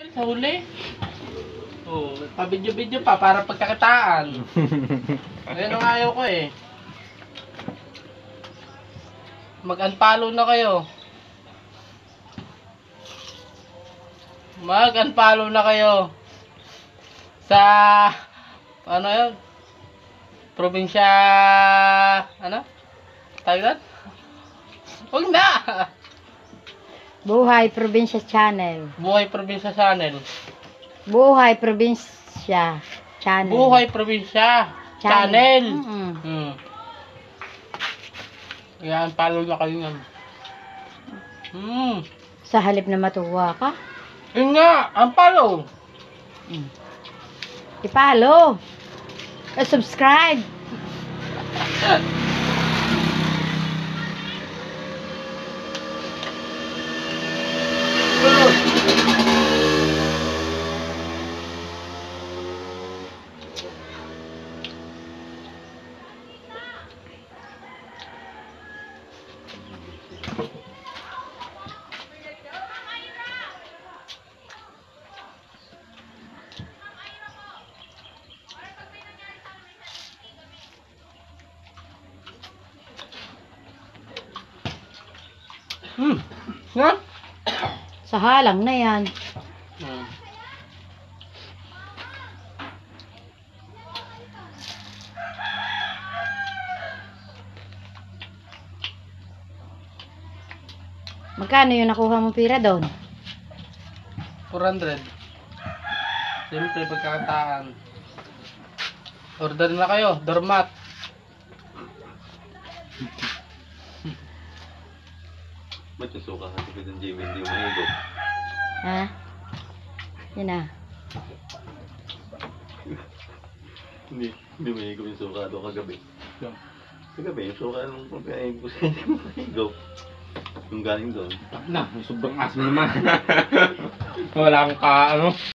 Sa huli. Oh, pa-video-video pa para pagkakitaan. Ayun ang ayaw ko eh. Mag-unfollow na kayo. Mag-unfollow na kayo. Sa ano yun? Probinsya ano? Thailand? Huwag na! Buhay Probinsya Channel. Buhay Probinsya Channel. Buhay Probinsya Channel. Buhay Probinsya Channel. Mm-mm. Yan, follow na kayo yan. Sa halip na matuwa ka, Yun nga, ang follow. ipalo. Subscribe. Nga? Sa halang na yan. Magkano yung nakuha mong pira doon? 400. Siyempre, pagkakataan. Order na kayo, doormat. Ba't yung suka kasi ko ng Jimmy hindi umahigo? Ha? Yun na. Hindi umahigo yung suka doon kagabi. Yung. Kagabi, yung suka nung pagkain ko sa hindi umahigo. Yung galing doon. Na, sobrang asim naman. Wala akong ano.